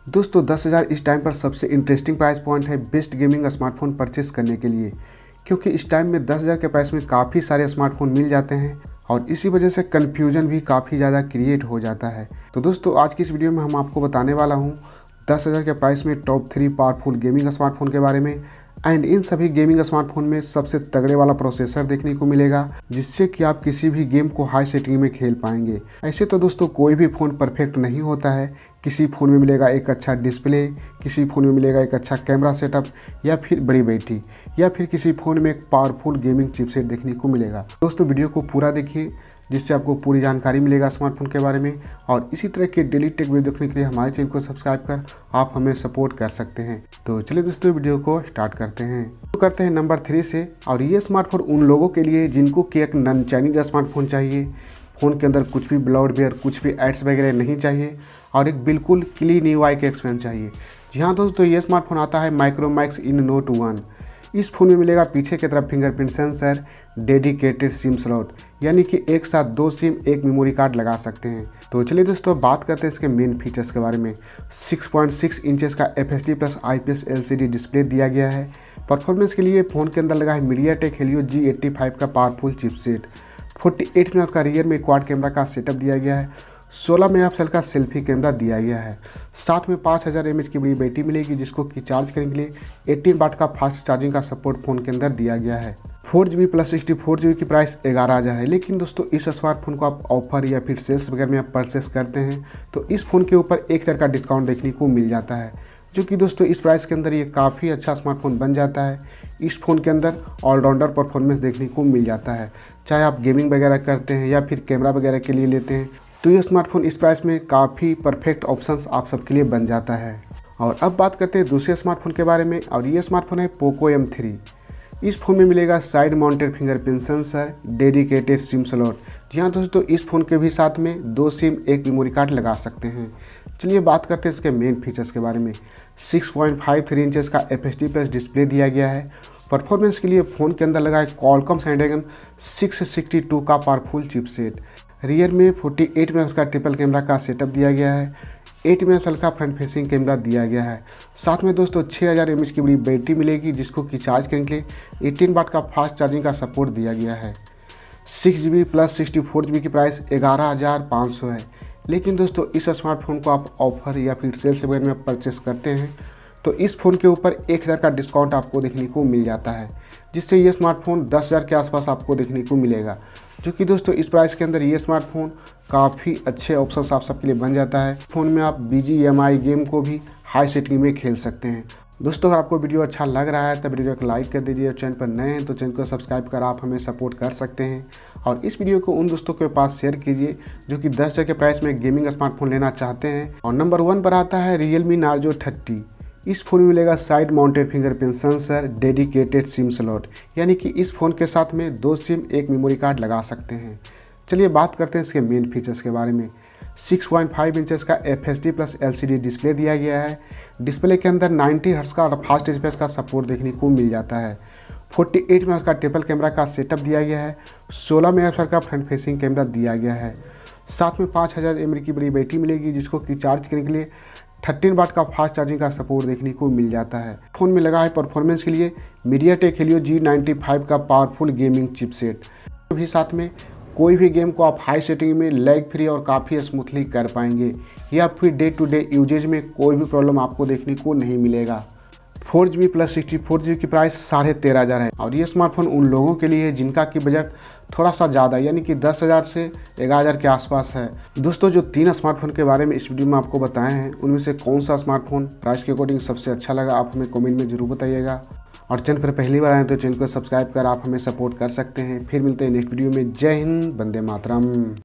दोस्तों 10,000 इस टाइम पर सबसे इंटरेस्टिंग प्राइस पॉइंट है बेस्ट गेमिंग स्मार्टफोन परचेस करने के लिए, क्योंकि इस टाइम में 10,000 के प्राइस में काफ़ी सारे स्मार्टफोन मिल जाते हैं और इसी वजह से कन्फ्यूजन भी काफ़ी ज़्यादा क्रिएट हो जाता है। तो दोस्तों आज की इस वीडियो में हम आपको बताने वाला हूँ 10,000 के प्राइस में टॉप 3 पावरफुल गेमिंग स्मार्टफोन के बारे में। एंड इन सभी गेमिंग स्मार्टफोन में सबसे तगड़े वाला प्रोसेसर देखने को मिलेगा, जिससे कि आप किसी भी गेम को हाई सेटिंग में खेल पाएंगे। ऐसे तो दोस्तों कोई भी फ़ोन परफेक्ट नहीं होता है। किसी फ़ोन में मिलेगा एक अच्छा डिस्प्ले, किसी फ़ोन में मिलेगा एक अच्छा कैमरा सेटअप, या फिर बड़ी बैटरी, या फिर किसी फ़ोन में एक पावरफुल गेमिंग चिपसेट देखने को मिलेगा। दोस्तों वीडियो को पूरा देखिए, जिससे आपको पूरी जानकारी मिलेगा स्मार्टफोन के बारे में। और इसी तरह के डेली टेक वीडियो देखने के लिए हमारे चैनल को सब्सक्राइब कर आप हमें सपोर्ट कर सकते हैं। तो चलिए दोस्तों वीडियो को स्टार्ट करते हैं। तो करते हैं नंबर 3 से। और ये स्मार्टफोन उन लोगों के लिए जिनको कि एक नॉन चाइनीज स्मार्टफोन चाहिए, फ़ोन के अंदर कुछ भी ब्लॉटवेयर, कुछ भी एड्स वगैरह नहीं चाहिए और एक बिल्कुल क्लीन यूआई का एक्सपीरियंस चाहिए। जी हाँ दोस्तों, ये स्मार्टफोन आता है माइक्रोमैक्स इन नोट 1। इस फ़ोन में मिलेगा पीछे की तरफ fingerprint sensor, dedicated sim slot, यानी कि एक साथ 2 सिम एक मेमोरी कार्ड लगा सकते हैं। तो चलिए दोस्तों बात करते हैं इसके मेन फीचर्स के बारे में। 6.6 इंचेस का FHD plus IPS LCD display दिया गया है। परफॉर्मेंस के लिए फ़ोन के अंदर लगा है MediaTek Helio G85 का पावरफुल चिपसेट। 48 मिनट का रियर में क्वाड कैमरा का सेटअप दिया गया है। 16 मेगापिक्सल का सेल्फी कैमरा दिया गया है। साथ में 5000 mAh की बड़ी बैटरी मिलेगी, जिसको कि चार्ज करने के लिए 18 वाट का फास्ट चार्जिंग का सपोर्ट फ़ोन के अंदर दिया गया है। 4GB प्लस 64GB की प्राइस 11,000 है। लेकिन दोस्तों इस स्मार्टफोन को आप ऑफर या फिर सेल्स वगैरह में आप परचेस करते हैं तो इस फ़ोन के ऊपर 1,000 का डिस्काउंट देखने को मिल जाता है, जो कि दोस्तों इस प्राइस के अंदर ये काफ़ी अच्छा स्मार्टफोन बन जाता है। इस फ़ोन के अंदर ऑलराउंडर परफॉर्मेंस देखने को मिल जाता है, चाहे आप गेमिंग वगैरह करते हैं या फिर कैमरा वगैरह के लिए लेते हैं, तो ये स्मार्टफोन इस प्राइस में काफ़ी परफेक्ट ऑप्शंस आप सबके लिए बन जाता है। और अब बात करते हैं दूसरे स्मार्टफोन के बारे में, और ये स्मार्टफोन है पोको M3। इस फ़ोन में मिलेगा side mounted fingerprint sensor, dedicated sim slot. जी हाँ दोस्तों, इस फ़ोन के भी साथ में 2 सिम एक मेमोरी कार्ड लगा सकते हैं। चलिए बात करते हैं इसके मेन फीचर्स के बारे में। 6.53 इंचेस का FHD प्लस डिस्प्ले दिया गया है। परफॉर्मेंस के लिए फ़ोन के अंदर लगा है क्वालकॉम स्नैपड्रैगन 662 का पावरफुल चिपसेट। रियर में 48 मेगापिक्सल का ट्रिपल कैमरा का सेटअप दिया गया है। 8 मेगापिक्सल का फ्रंट फेसिंग कैमरा दिया गया है। साथ में दोस्तों 6000 mAh की बड़ी बैटरी मिलेगी, जिसको कि चार्ज करने के लिए 18 वाट का फास्ट चार्जिंग का सपोर्ट दिया गया है। 6GB प्लस 64GB की प्राइस 11,500 है। लेकिन दोस्तों इस स्मार्टफोन को आप ऑफर या फिर सेल्स वगैरह में परचेस करते हैं तो इस फ़ोन के ऊपर 1,000 का डिस्काउंट आपको देखने को मिल जाता है, जिससे ये स्मार्टफोन 10,000 के आसपास आपको देखने को मिलेगा, जो कि दोस्तों इस प्राइस के अंदर ये स्मार्टफोन काफ़ी अच्छे ऑप्शंस आप सबके लिए बन जाता है। फ़ोन में आप BGMI गेम को भी हाई सेटिंग में खेल सकते हैं। दोस्तों अगर आपको वीडियो अच्छा लग रहा है तो वीडियो को लाइक कर दीजिए। चैनल पर नए हैं तो चैनल को सब्सक्राइब कर आप हमें सपोर्ट कर सकते हैं। और इस वीडियो को उन दोस्तों के पास शेयर कीजिए जो कि 10,000 के प्राइस में गेमिंग स्मार्टफोन लेना चाहते हैं। और नंबर 1 पर आता है Realme Narzo 30। इस फ़ोन में मिलेगा side mounted fingerprint sensor, dedicated sim slot, यानी कि इस फ़ोन के साथ में 2 सिम एक मेमोरी कार्ड लगा सकते हैं। चलिए बात करते हैं इसके मेन फीचर्स के बारे में। 6.5 इंचेस का FHD प्लस LCD डिस्प्ले दिया गया है। डिस्प्ले के अंदर 90 हर्ट्ज का फास्ट रिफ्रेश का सपोर्ट देखने को मिल जाता है। 48 मेगापिक्सल का ट्रिपल कैमरा का सेटअप दिया गया है। 16 मेगापिक्सल का फ्रंट फेसिंग कैमरा दिया गया है। साथ में 5000 mAh की बड़ी बैटरी मिलेगी, जिसको कि चार्ज करने के लिए 13 वाट का फास्ट चार्जिंग का सपोर्ट देखने को मिल जाता है। फ़ोन में लगा है परफॉर्मेंस के लिए MediaTek Helio G95 का पावरफुल गेमिंग चिपसेट। भी साथ में कोई भी गेम को आप हाई सेटिंग में लैग फ्री और काफ़ी स्मूथली कर पाएंगे, या फिर डे टू डे यूजेज में कोई भी प्रॉब्लम आपको देखने को नहीं मिलेगा। 4GB प्लस 64GB की प्राइस 13,500 है। और ये स्मार्टफोन उन लोगों के लिए है जिनका कि बजट थोड़ा सा ज़्यादा, यानी कि 10,000 से 11,000 के आसपास है। दोस्तों जो 3 स्मार्टफोन के बारे में इस वीडियो में आपको बताए हैं, उनमें से कौन सा स्मार्टफोन प्राइस के अकॉर्डिंग सबसे अच्छा लगा आप हमें कमेंट में ज़रूर बताइएगा। और चैनल पर पहली बार आए तो चैनल को सब्सक्राइब कर आप हमें सपोर्ट कर सकते हैं। फिर मिलते हैं नेक्स्ट वीडियो में। जय हिंद, वंदे मातरम।